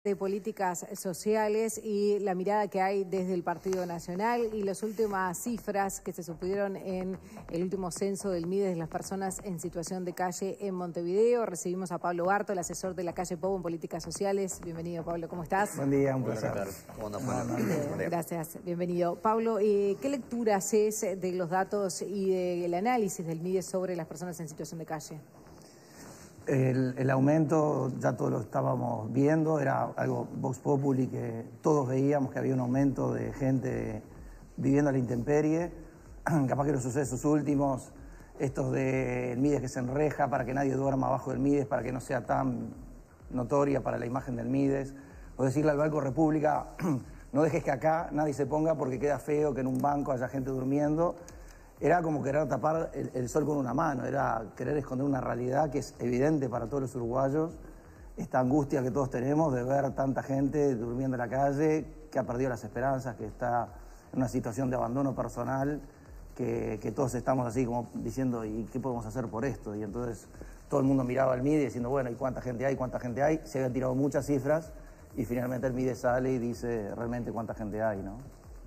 De políticas sociales y la mirada que hay desde el Partido Nacional y las últimas cifras que se supieron en el último censo del MIDES de las personas en situación de calle en Montevideo. Recibimos a Pablo Barto, el asesor de la calle Pou en políticas sociales. Bienvenido, Pablo, ¿cómo estás? Buen día, un placer. ¿Cómo andas? Gracias, bienvenido. Pablo, ¿qué lectura haces de los datos y del análisis del MIDES sobre las personas en situación de calle? El aumento, ya todos lo estábamos viendo, era algo vox populi, que todos veíamos que había un aumento de gente viviendo a la intemperie. Capaz que los sucesos últimos, estos del MIDES que se enreja para que nadie duerma abajo del MIDES, para que no sea tan notoria para la imagen del MIDES. O decirle al Banco República, no dejes que acá nadie se ponga porque queda feo que en un banco haya gente durmiendo. Era como querer tapar el sol con una mano, era querer esconder una realidad que es evidente para todos los uruguayos, esta angustia que todos tenemos de ver tanta gente durmiendo en la calle, que ha perdido las esperanzas, que está en una situación de abandono personal, que todos estamos así como diciendo, ¿y qué podemos hacer por esto? Y entonces todo el mundo miraba al MIDES diciendo, bueno, ¿y cuánta gente hay? ¿Cuánta gente hay? Se habían tirado muchas cifras y finalmente el MIDES sale y dice realmente cuánta gente hay, ¿no?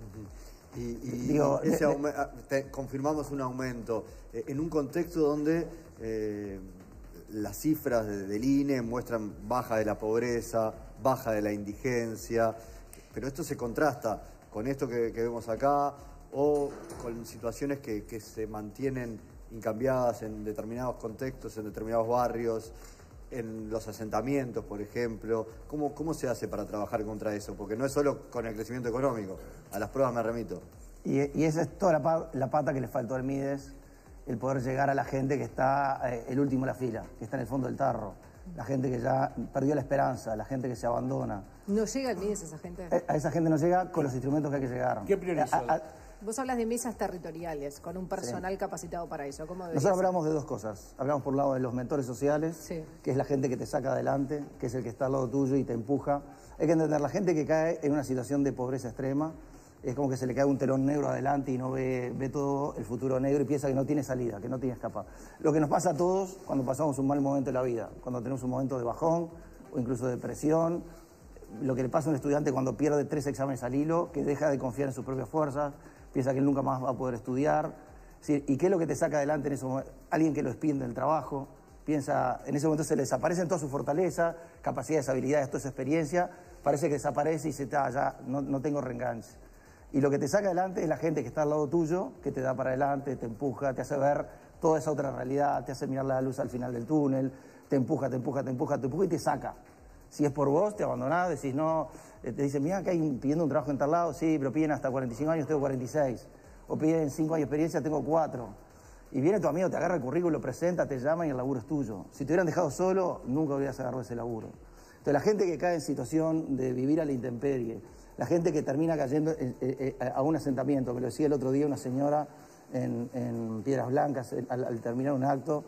Digo, confirmamos un aumento en un contexto donde las cifras del INE muestran baja de la pobreza, baja de la indigencia, pero esto se contrasta con esto que vemos acá o con situaciones que se mantienen incambiadas en determinados contextos, en determinados barrios, en los asentamientos, por ejemplo. ¿Cómo se hace para trabajar contra eso? Porque no es solo con el crecimiento económico, a las pruebas me remito. Y esa es toda la pata que le faltó al MIDES, el poder llegar a la gente que está el último en la fila, que está en el fondo del tarro, la gente que ya perdió la esperanza, la gente que se abandona. ¿No llega el MIDES a esa gente? A esa gente no llega con los instrumentos que hay que llegar. ¿Qué priorizó? Vos hablas de mesas territoriales, con un personal capacitado para eso. ¿Cómo Nosotros hablamos de dos cosas. Hablamos por un lado de los mentores sociales, que es la gente que te saca adelante, que es el que está al lado tuyo y te empuja. Hay que entender, la gente que cae en una situación de pobreza extrema, es como que se le cae un telón negro adelante y no ve todo el futuro negro y piensa que no tiene salida, que no tiene escapar. Lo que nos pasa a todos cuando pasamos un mal momento de la vida, cuando tenemos un momento de bajón o incluso de depresión, lo que le pasa a un estudiante cuando pierde 3 exámenes al hilo, que deja de confiar en sus propias fuerzas, piensa que él nunca más va a poder estudiar. ¿Y qué es lo que te saca adelante en ese momento? Alguien que lo despide del trabajo, piensa, en ese momento se le desaparecen toda su fortaleza, capacidades, habilidades, toda esa experiencia, parece que desaparece y se está, ya no tengo reenganche. Y lo que te saca adelante es la gente que está al lado tuyo, que te da para adelante, te empuja, te hace ver toda esa otra realidad, te hace mirar la luz al final del túnel, te empuja y te saca. Si es por vos, te abandonás, decís no, te dicen, mira, que hay pidiendo un trabajo en tal lado, sí, pero piden hasta 45 años, tengo 46. O piden 5 años de experiencia, tengo 4. Y viene tu amigo, te agarra el currículum, lo presenta, te llama y el laburo es tuyo. Si te hubieran dejado solo, nunca hubieras agarrado ese laburo. Entonces la gente que cae en situación de vivir a la intemperie, la gente que termina cayendo a un asentamiento, me lo decía el otro día una señora en Piedras Blancas, al terminar un acto,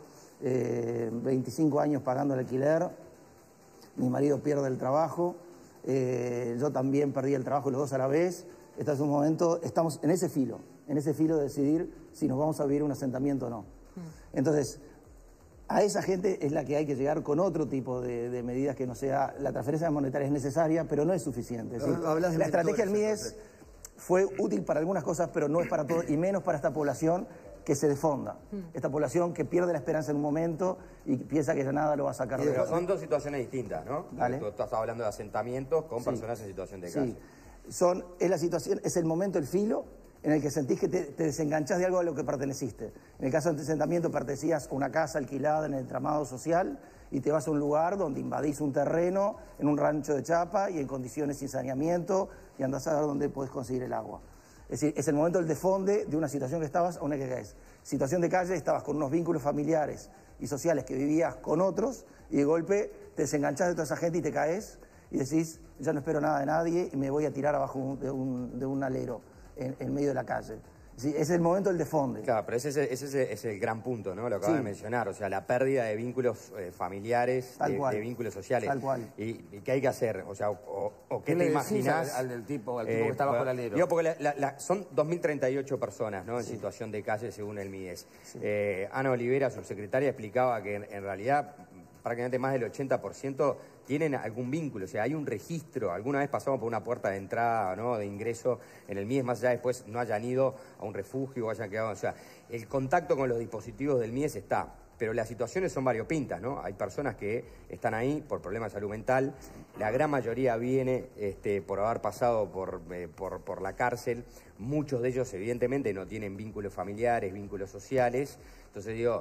25 años pagando el alquiler, mi marido pierde el trabajo, yo también perdí el trabajo, los dos a la vez. Este es un momento, estamos en ese filo de decidir si nos vamos a vivir un asentamiento o no. Entonces, a esa gente es la que hay que llegar con otro tipo de medidas que no sea... La transferencia monetaria es necesaria, pero no es suficiente. ¿Sí? La estrategia del MIDES fue útil para algunas cosas, pero no es para todo, y menos para esta población que se desfonda. Esta población que pierde la esperanza en un momento y piensa que ya nada lo va a sacar de Pero son dos situaciones distintas, ¿no? ¿Vale? Tú estás hablando de asentamientos con personas en situación de calle. Es la situación, es el momento, el filo, en el que sentís que te desenganchás de algo a lo que perteneciste. En el caso del asentamiento pertenecías a una casa alquilada en el entramado social y te vas a un lugar donde invadís un terreno en un rancho de chapa y en condiciones sin saneamiento y andás a ver dónde podés conseguir el agua. Es decir, es el momento del desfonde de una situación que estabas a una que caes. Situación de calle, estabas con unos vínculos familiares y sociales que vivías con otros y de golpe te desenganchás de toda esa gente y te caes y decís, ya no espero nada de nadie y me voy a tirar abajo de un alero en medio de la calle. Sí, es el momento del desfonde. Claro, pero ese es el gran punto, ¿no? Lo acabas de mencionar, o sea, la pérdida de vínculos familiares, de vínculos sociales. Tal cual. ¿Y qué hay que hacer? O sea, o ¿qué te imaginás? Al tipo que está bajo el alero. Digo, porque son 2.038 personas, ¿no? En situación de calle según el MIDES. Ana Olivera, subsecretaria, explicaba que en realidad prácticamente más del 80%, tienen algún vínculo, o sea, hay un registro. Alguna vez pasamos por una puerta de entrada, ¿no?, de ingreso en el MIES, más allá después no hayan ido a un refugio o hayan quedado, o sea, el contacto con los dispositivos del MIES está. Pero las situaciones son variopintas, ¿no? Hay personas que están ahí por problemas de salud mental, la gran mayoría viene por haber pasado por la cárcel, muchos de ellos evidentemente no tienen vínculos familiares, vínculos sociales. Entonces digo,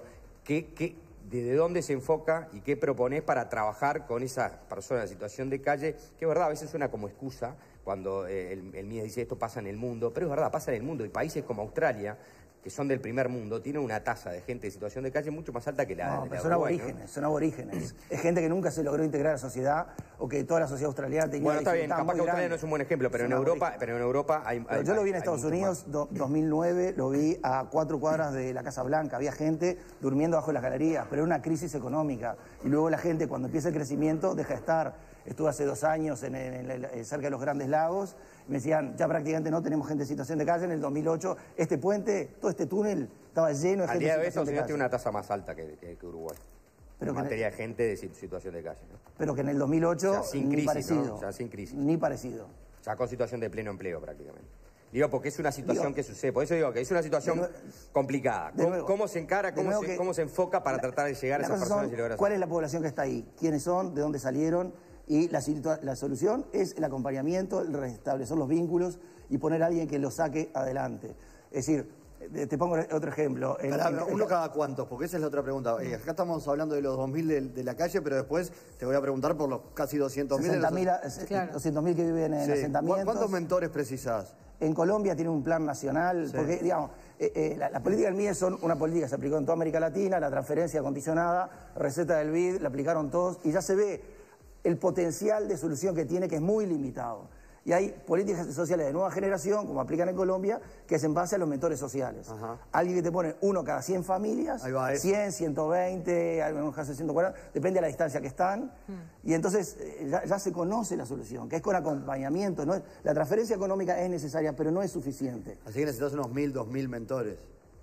¿desde dónde se enfoca y qué proponés para trabajar con esas personas en situación de calle? Que es verdad, a veces suena como excusa cuando el MIES dice esto pasa en el mundo, pero es verdad, pasa en el mundo, y países como Australia, que son del primer mundo, tienen una tasa de gente en situación de calle mucho más alta que la de son Uruguay, aborígenes, ¿no? Son aborígenes. Es gente que nunca se logró integrar a la sociedad o que toda la sociedad australiana tenía... Bueno, está bien, capaz que Australia no es un buen ejemplo, pero en Europa hay... Yo lo vi en Estados Unidos, 2009, lo vi a 4 cuadras de la Casa Blanca. Había gente durmiendo bajo las galerías, pero era una crisis económica. Y luego la gente, cuando empieza el crecimiento, deja de estar. Estuve hace 2 años cerca de los Grandes Lagos. Me decían, ya prácticamente no tenemos gente en situación de calle. En el 2008, este puente, todo este túnel, estaba lleno de gente en situación de calle. Al día de hoy, Estados Unidos tiene una tasa más alta que Uruguay. Pero en materia de gente de situación de calle, ¿no? Pero que en el 2008, o sea, sin ni crisis, parecido. ¿no? O sea, sin crisis. Ni parecido. Ya con situación de pleno empleo, prácticamente. Digo, porque es una situación que sucede. Por eso digo que es una situación complicada. ¿Cómo se encara, cómo se enfoca para tratar de llegar a esas personas y lograr... ¿Cuál es la población que está ahí? ¿Quiénes son? ¿De dónde salieron? Y la solución es el acompañamiento, el restablecer los vínculos y poner a alguien que lo saque adelante. Es decir, te pongo otro ejemplo. ¿Uno cada cuántos? Porque esa es la otra pregunta. Acá estamos hablando de los 2.000 de la calle, pero después te voy a preguntar por los casi 200.000. 200.000 que viven en asentamientos. ¿Cuántos mentores precisás? En Colombia tiene un plan nacional, porque, digamos, la política del MIES son una política que se aplicó en toda América Latina, la transferencia condicionada, receta del BID, la aplicaron todos, y ya se ve el potencial de solución que tiene, que es muy limitado. Y hay políticas sociales de nueva generación, como aplican en Colombia, que es en base a los mentores sociales. Ajá. Alguien que te pone uno cada 100 familias, 100, 120, en algunos casos 140, depende de la distancia que están. Y entonces ya se conoce la solución, que es con acompañamiento. ¿No? La transferencia económica es necesaria, pero no es suficiente. Así que necesitas unos 1.000, 2.000 mentores.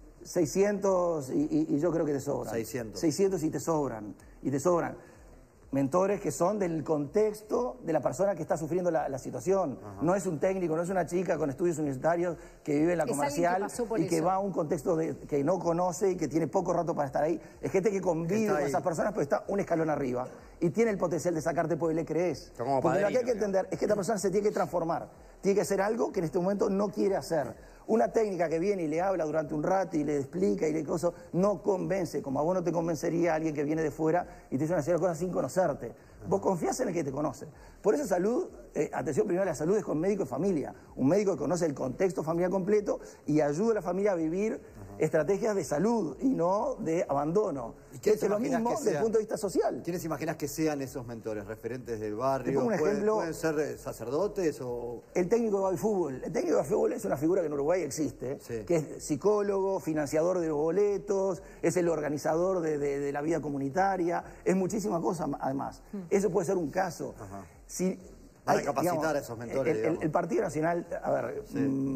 600 y yo creo que te sobran. 600. 600 y te sobran. Y te sobran. Mentores que son del contexto de la persona que está sufriendo la situación. Ajá. No es un técnico, no es una chica con estudios universitarios que vive en la comercial y que va a un contexto que no conoce y que tiene poco rato para estar ahí. Es gente que convive con esas personas, pero está un escalón arriba y tiene el potencial de sacarte porque le crees. Porque lo que hay que entender es que esta persona se tiene que transformar. Tiene que hacer algo que en este momento no quiere hacer. Una técnica que viene y le habla durante un rato y le explica y le cosas, no convence, como a vos no te convencería alguien que viene de fuera y te dice una serie de cosas sin conocerte. Vos confías en el que te conoce. Por eso salud, atención primero, la salud es con médico de familia. Un médico que conoce el contexto familiar completo y ayuda a la familia a vivir estrategias de salud y no de abandono. ¿Y qué es lo mismo desde el punto de vista social? ¿Quiénes imaginás que sean esos mentores? ¿Referentes del barrio? Te pongo un ejemplo. ¿Pueden ser sacerdotes o...? El técnico de baby-fútbol. El técnico de baby-fútbol es una figura que en Uruguay existe, que es psicólogo, financiador de los boletos, es el organizador de la vida comunitaria, es muchísima cosa además. Eso puede ser un caso. Si Van a capacitar a esos mentores, el Partido Nacional, a ver...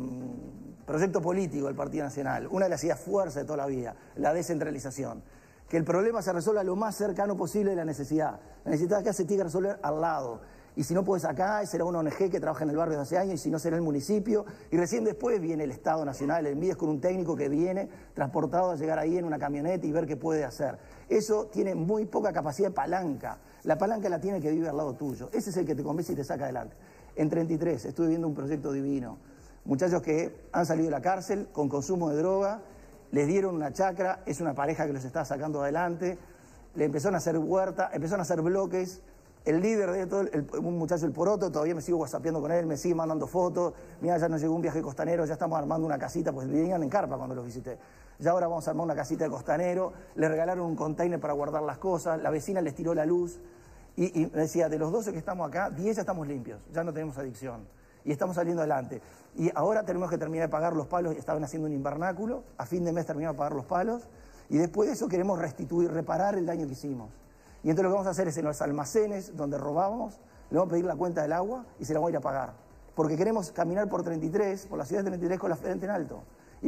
proyecto político del Partido Nacional, una de las ideas fuerza de toda la vida, la descentralización. Que el problema se resuelva lo más cercano posible de la necesidad. La necesidad que se tiene que resolver al lado. Y si no puedes acá, será una ONG que trabaja en el barrio desde hace años, y si no será el municipio. Y recién después viene el Estado Nacional, el MIES con un técnico que viene transportado a llegar ahí en una camioneta y ver qué puede hacer. Eso tiene muy poca capacidad de palanca. La palanca la tiene el que vive al lado tuyo. Ese es el que te convence y te saca adelante. En 33 estuve viendo un proyecto divino. Muchachos que han salido de la cárcel con consumo de droga, les dieron una chacra, es una pareja que los está sacando adelante, le empezaron a hacer huerta, empezaron a hacer bloques. El líder de todo, un muchacho, el Poroto, todavía me sigo whatsappeando con él, me sigue mandando fotos. Mira, ya nos llegó un viaje costanero, ya estamos armando una casita, pues venían en carpa cuando los visité. Ya ahora vamos a armar una casita de costanero, le regalaron un container para guardar las cosas, la vecina les tiró la luz y me decía, de los 12 que estamos acá, 10 ya estamos limpios, ya no tenemos adicción. Y estamos saliendo adelante. Y ahora tenemos que terminar de pagar los palos, estaban haciendo un invernáculo, a fin de mes terminamos de pagar los palos, y después de eso queremos restituir, reparar el daño que hicimos. Y entonces lo que vamos a hacer es en los almacenes donde robábamos, le vamos a pedir la cuenta del agua y se la vamos a ir a pagar. Porque queremos caminar por 33, por la ciudad de 33 con la frente en alto.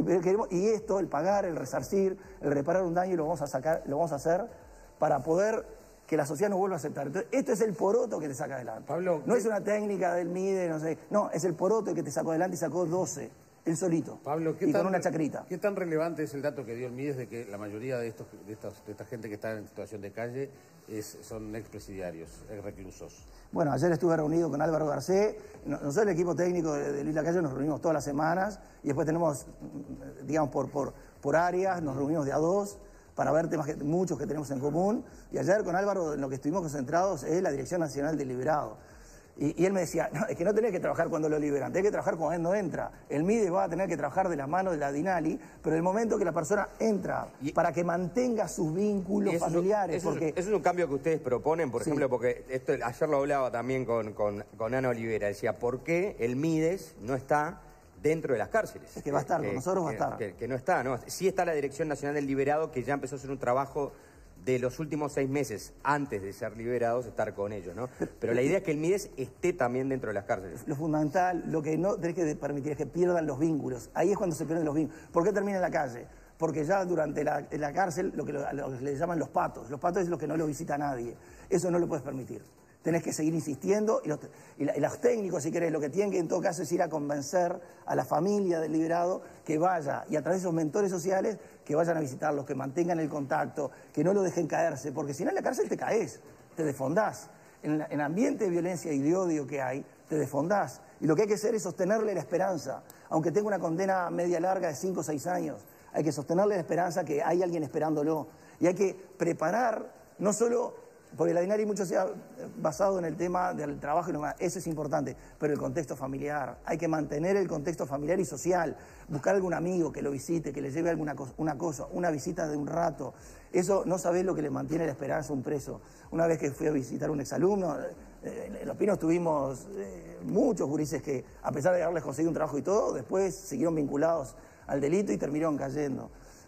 Y esto, el pagar, el resarcir, el reparar un daño, lo vamos a sacar, lo vamos a hacer para poder que la sociedad no vuelva a aceptar. Entonces, esto es el poroto que te saca adelante. Pablo, no es una técnica del MIDE, no sé. No, es el poroto que te sacó adelante y sacó 12, él solito. Pablo, y con una chacrita. ¿Qué tan relevante es el dato que dio el MIDES de que la mayoría de esta gente que está en situación de calle son expresidiarios, reclusos? Bueno, ayer estuve reunido con Álvaro Garcés. Nosotros, el equipo técnico de Luis Lacalle, nos reunimos todas las semanas y después tenemos, digamos, por áreas, nos reunimos de a dos para ver temas muchos que tenemos en común. Y ayer con Álvaro en lo que estuvimos concentrados es la Dirección Nacional del Liberado. Y él me decía, no, es que no tenés que trabajar cuando lo liberan, tenés que trabajar cuando él no entra. El MIDE va a tener que trabajar de la mano de la DINALI, pero el momento que la persona entra, para que mantenga sus vínculos familiares. Eso es un cambio que ustedes proponen, por ejemplo, porque esto ayer lo hablaba también con Ana Olivera, decía, ¿por qué el MIDES no está dentro de las cárceles? Es que va a estar, con nosotros va a estar. Que no está, ¿no? Sí está la Dirección Nacional del Liberado, que ya empezó a hacer un trabajo de los últimos 6 meses, antes de ser liberados, estar con ellos, ¿no? Pero la idea es que el MIDES esté también dentro de las cárceles. Lo fundamental, lo que no tenés que permitir es que pierdan los vínculos. Ahí es cuando se pierden los vínculos. ¿Por qué termina en la calle? Porque ya durante la cárcel, lo que le llaman los patos es lo que no lo visita nadie. Eso no lo puedes permitir. Tenés que seguir insistiendo y los técnicos, si querés, lo que tienen que en todo caso es ir a convencer a la familia del liberado que vaya, y a través de esos mentores sociales, que vayan a visitarlos, que mantengan el contacto, que no lo dejen caerse, porque si no en la cárcel te caes, te desfondás. En el ambiente de violencia y de odio que hay, te desfondás. Y lo que hay que hacer es sostenerle la esperanza, aunque tenga una condena media larga de 5 o 6 años, hay que sostenerle la esperanza que hay alguien esperándolo. Y hay que preparar, no solo... Porque la DINALI mucho se ha basado en el tema del trabajo y lo demás, eso es importante, pero el contexto familiar, hay que mantener el contexto familiar y social, buscar algún amigo que lo visite, que le lleve una cosa, una visita de un rato, eso no sabés lo que le mantiene la esperanza a un preso. Una vez que fui a visitar un exalumno, en Los Pinos tuvimos muchos gurises que, a pesar de haberles conseguido un trabajo y todo, después siguieron vinculados al delito y terminaron cayendo.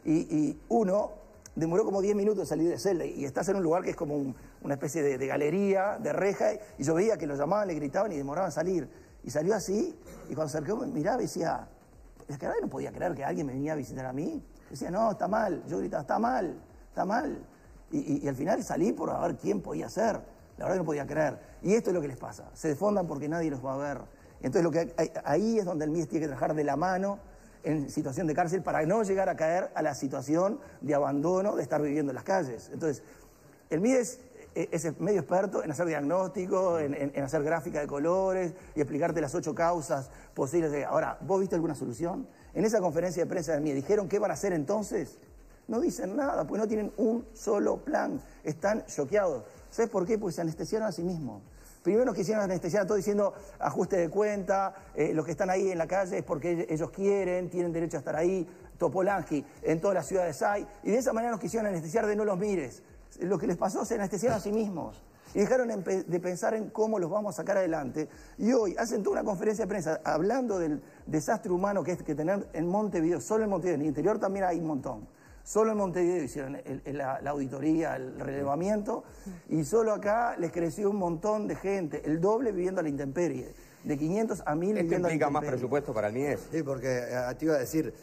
Y uno demoró como 10 minutos en salir de celda y estás en un lugar que es como una especie de galería, de reja, y yo veía que lo llamaban, le gritaban y demoraban a salir. Y salió así, y cuando se acercó me miraba y decía, es que no podía creer que alguien me venía a visitar a mí. Decía, no, está mal. Yo gritaba, está mal, está mal. Y al final salí por a ver quién podía ser. La verdad que no podía creer. Y esto es lo que les pasa, se desfondan porque nadie los va a ver. Entonces ahí es donde el MIDES tiene que trabajar de la mano en situación de cárcel para no llegar a caer a la situación de abandono de estar viviendo en las calles. Entonces, el MIDES es medio experto en hacer diagnóstico, en hacer gráfica de colores y explicarte las 8 causas posibles. Ahora, ¿vos viste alguna solución? En esa conferencia de prensa del MIDES, ¿dijeron qué van a hacer entonces? No dicen nada, pues no tienen un solo plan. Están choqueados. ¿Sabes por qué? Porque se anestesiaron a sí mismos. Primero nos quisieron anestesiar todo diciendo ajuste de cuenta, los que están ahí en la calle es porque ellos quieren, tienen derecho a estar ahí, Topolansky, en todas las ciudades hay, y de esa manera nos quisieron anestesiar de no los mires. Lo que les pasó, se anestesiaron a sí mismos y dejaron de pensar en cómo los vamos a sacar adelante. Y hoy hacen toda una conferencia de prensa hablando del desastre humano que es que tener en Montevideo, solo en Montevideo, en el interior también hay un montón. Solo en Montevideo hicieron la auditoría, el relevamiento, y solo acá les creció un montón de gente, el doble viviendo a la intemperie, de 500 a 1000 viviendo a la intemperie. ¿Esto implica más presupuesto para el MIDES? Sí, porque te iba a decir,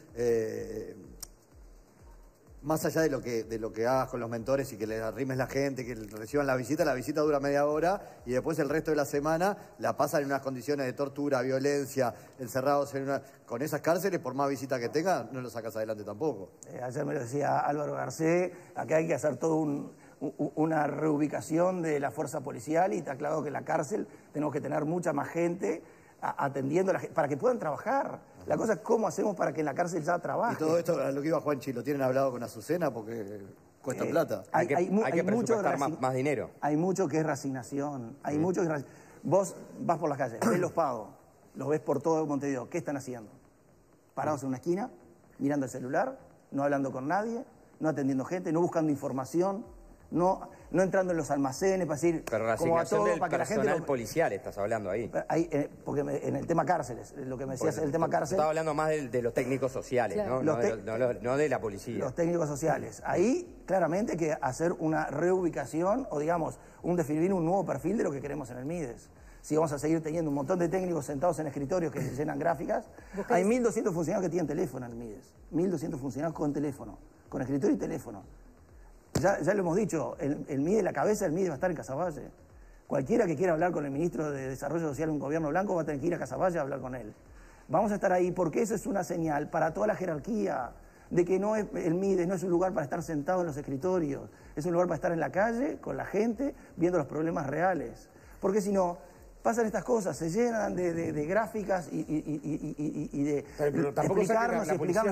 más allá de lo que hagas con los mentores y que les arrimes la gente, que reciban la visita dura media hora y después el resto de la semana la pasan en unas condiciones de tortura, violencia, encerrados con esas cárceles, por más visita que tengan, no lo sacas adelante tampoco. Ayer me lo decía Álvaro Garcés, acá hay que hacer todo una reubicación de la fuerza policial y está claro que en la cárcel tenemos que tener mucha más gente atendiendo a la gente, para que puedan trabajar. La cosa es cómo hacemos para que en la cárcel ya trabaje. Y todo esto, a lo que iba Juanchi, ¿lo tienen hablado con Azucena? Porque cuesta plata. Hay que presupuestar más dinero. Hay mucho que es resignación. Vos vas por las calles, ves los pagos, los ves por todo Montevideo. ¿Qué están haciendo? Parados en una esquina, mirando el celular, no hablando con nadie, no atendiendo gente, no buscando información, no entrando en los almacenes para decir... Pero la asignación del personal policial estás hablando ahí. Porque en el tema cárceles, lo que me decías, el tema cárcel... Estaba hablando más de los técnicos sociales, claro. No de la policía. Los técnicos sociales. Ahí, claramente, hay que hacer una reubicación o, digamos, definir un nuevo perfil de lo que queremos en el MIDES. Si vamos a seguir teniendo un montón de técnicos sentados en escritorios que llenan gráficas, hay 1.200 funcionarios que tienen teléfono en el MIDES. 1.200 funcionarios con teléfono, con escritorio y teléfono. Ya lo hemos dicho, el MIDES, la cabeza del MIDES va a estar en Casaballe. Cualquiera que quiera hablar con el ministro de Desarrollo Social de un gobierno blanco va a tener que ir a Casaballe a hablar con él. Vamos a estar ahí porque eso es una señal para toda la jerarquía de que no es, el MIDES no es un lugar para estar sentado en los escritorios, es un lugar para estar en la calle, con la gente, viendo los problemas reales. Porque si no, pasan estas cosas, se llenan de gráficas y de explicarnos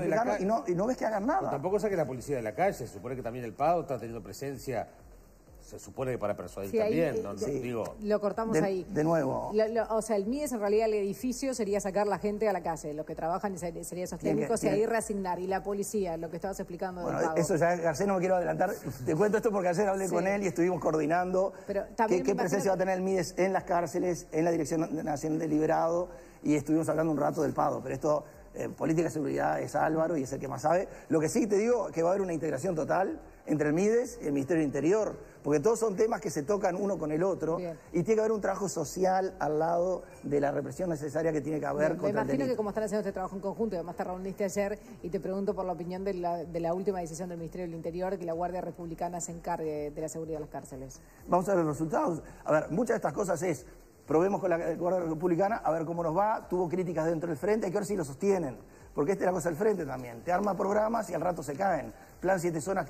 y no ves que hagan nada. Pero tampoco saque la policía de la calle, se supone que también el PADO está teniendo presencia. Se supone que para persuadir también, ahí, ¿no? Sí. Digo, lo cortamos ahí. De nuevo. O sea, el MIDES en realidad el edificio sería sacar la gente a la calle, los que trabajan serían esos técnicos y ahí reasignar. Y la policía, lo que estabas explicando del pago. Eso ya, Garcés, no me quiero adelantar. Te cuento esto porque ayer hablé con él y estuvimos coordinando qué presencia va a tener el MIDES en las cárceles, en la Dirección Nacional del Liberado, y estuvimos hablando un rato del PADO. Pero esto, política de seguridad, es Álvaro y es el que más sabe. Lo que sí te digo es que va a haber una integración total entre el MIDES y el Ministerio del Interior, porque todos son temas que se tocan uno con el otro. Bien. Y tiene que haber un trabajo social al lado de la represión necesaria que tiene que haber contra el delito. Me imagino que como están haciendo este trabajo en conjunto, y además te reuniste ayer, y te pregunto por la opinión de la última decisión del Ministerio del Interior, que la Guardia Republicana se encargue de la seguridad de las cárceles. Vamos a ver los resultados. A ver, muchas de estas cosas es, probemos con la Guardia Republicana, a ver cómo nos va. Tuvo críticas dentro del Frente, hay que ver si lo sostienen. Porque esta es la cosa del Frente también. Te arma programas y al rato se caen. Plan 7 zonas que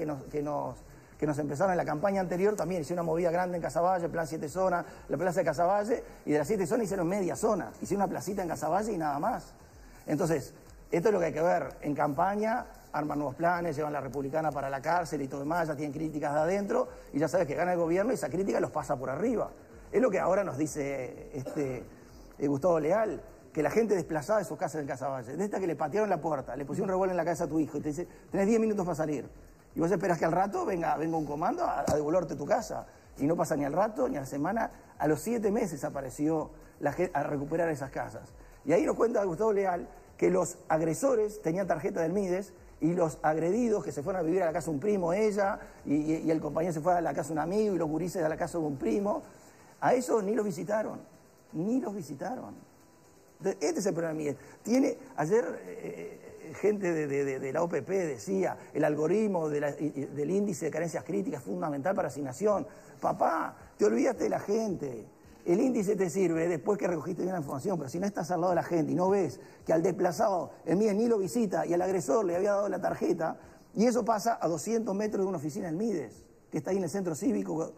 nos empezaron en la campaña anterior, también hicieron una movida grande en Casaballe, Plan 7 zonas, la plaza de Casaballe, y de las 7 zonas hicieron media zona. Hicieron una placita en Casaballe y nada más. Entonces, esto es lo que hay que ver. En campaña arman nuevos planes, llevan la Republicana para la cárcel y todo demás, ya tienen críticas de adentro, y ya sabes que gana el gobierno y esa crítica los pasa por arriba. Es lo que ahora nos dice Gustavo Leal, que la gente desplazada de sus casas en Casaballe, de esta que le patearon la puerta, le pusieron un revólver en la cabeza a tu hijo y te dice, tenés 10 minutos para salir. Y vos esperás que al rato venga un comando a devolverte tu casa. Y no pasa ni al rato, ni a la semana. A los 7 meses apareció la gente a recuperar esas casas. Y ahí nos cuenta Gustavo Leal que los agresores tenían tarjeta del MIDES y los agredidos que se fueron a vivir a la casa de un primo, ella, y el compañero se fue a la casa de un amigo y los gurises a la casa de un primo, a esos ni los visitaron. Ni los visitaron. Este es el problema del MIDES. Ayer gente de la OPP decía, el algoritmo del índice de carencias críticas es fundamental para asignación. Papá, te olvidaste de la gente. El índice te sirve después que recogiste bien la información, pero si no estás al lado de la gente y no ves que al desplazado el MIDES ni lo visita y al agresor le había dado la tarjeta, y eso pasa a 200 metros de una oficina del MIDES, que está ahí en el centro cívico,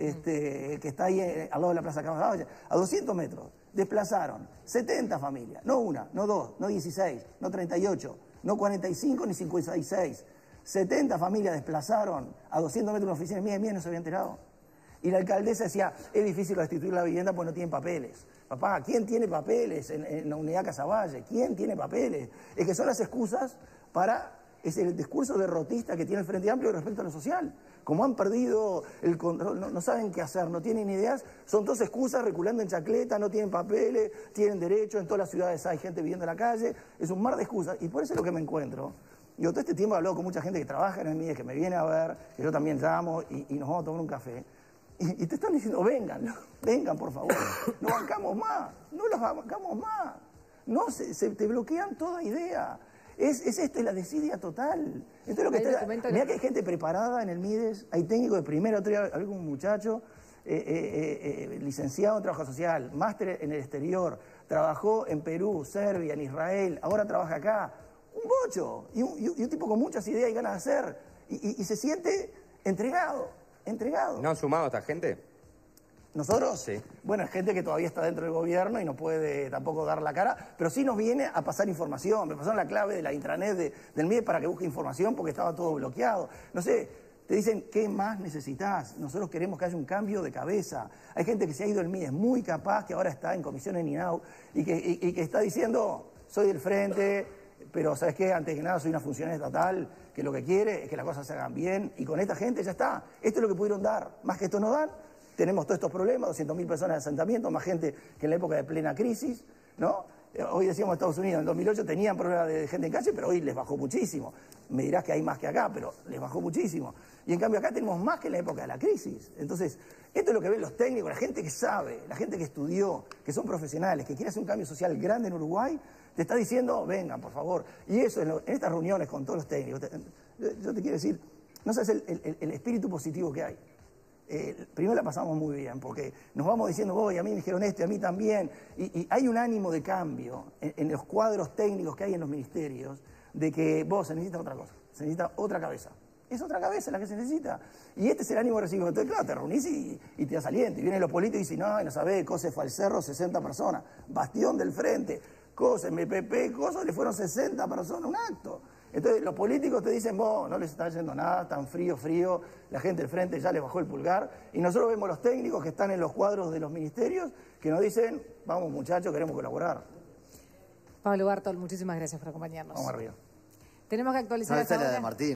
que está ahí al lado de la Plaza Casaballe, a 200 metros. Desplazaron 70 familias, no una, no dos, no 16, no 38, no 45 ni 56. 70 familias desplazaron a 200 metros de una oficina mía no se había enterado. Y la alcaldesa decía, es difícil restituir la vivienda porque no tienen papeles. Papá, ¿quién tiene papeles en la unidad Casaballe? ¿Quién tiene papeles? Es que son las excusas para... Es el discurso derrotista que tiene el Frente Amplio respecto a lo social. Como han perdido el control, no saben qué hacer, no tienen ideas, son todas excusas, reculando en chacleta, no tienen papeles, tienen derechos, en todas las ciudades hay gente viviendo en la calle, es un mar de excusas. Y por eso es lo que me encuentro. Yo todo este tiempo he hablado con mucha gente que trabaja en el MIDES, que me viene a ver, que yo también llamo y nos vamos a tomar un café. Y te están diciendo, vengan por favor, no bancamos más, no los bancamos más. No, se te bloquean toda idea. Es esto, es la desidia total. Entonces, lo que mirá que hay gente preparada en el MIDES, hay técnicos de primera, otro día hablé con un muchacho, licenciado en trabajo social, máster en el exterior, trabajó en Perú, Serbia, en Israel, ahora trabaja acá. Un bocho, y un tipo con muchas ideas y ganas de hacer, y se siente entregado. ¿No han sumado a esta gente? ¿Nosotros? Sí. Bueno, es gente que todavía está dentro del gobierno y no puede tampoco dar la cara, pero sí nos viene a pasar información. Me pasaron la clave de la intranet del MIDES para que busque información porque estaba todo bloqueado. No sé, te dicen, ¿qué más necesitas? Nosotros queremos que haya un cambio de cabeza. Hay gente que se ha ido del MIDES muy capaz, que ahora está en comisión en INAU y que está diciendo, soy del Frente, pero ¿sabes qué? Antes que nada soy una funcionaria estatal que lo que quiere es que las cosas se hagan bien y con esta gente ya está. Esto es lo que pudieron dar. Más que esto no dan. Tenemos todos estos problemas, 200.000 personas de asentamiento, más gente que en la época de plena crisis, ¿no? Hoy decíamos Estados Unidos, en 2008 tenían problemas de gente en calle, pero hoy les bajó muchísimo. Me dirás que hay más que acá, pero les bajó muchísimo. Y en cambio acá tenemos más que en la época de la crisis. Entonces, esto es lo que ven los técnicos, la gente que sabe, la gente que estudió, que son profesionales, que quiere hacer un cambio social grande en Uruguay, te está diciendo, vengan, por favor. Y eso en estas reuniones con todos los técnicos, yo te quiero decir, No sabes el espíritu positivo que hay. Primero la pasamos muy bien, porque nos vamos diciendo, a mí me dijeron esto, y a mí también. Y hay un ánimo de cambio en los cuadros técnicos que hay en los ministerios, de que se necesita otra cosa, se necesita otra cabeza. Es otra cabeza la que se necesita. Y este es el ánimo de recibir. Entonces, claro, te reunís y te das aliento. Y vienen los políticos y dicen, no sabés, Cose fue al cerro, 60 personas. Bastión del Frente, Cose, MPP, Cose, le fueron 60 personas, un acto. Entonces, los políticos te dicen, no les está yendo nada, tan frío, la gente del Frente ya les bajó el pulgar. Y nosotros vemos los técnicos que están en los cuadros de los ministerios que nos dicen, vamos muchachos, queremos colaborar. Pablo Bartol, muchísimas gracias por acompañarnos. Vamos arriba. Tenemos que actualizar esta hora. De Martín.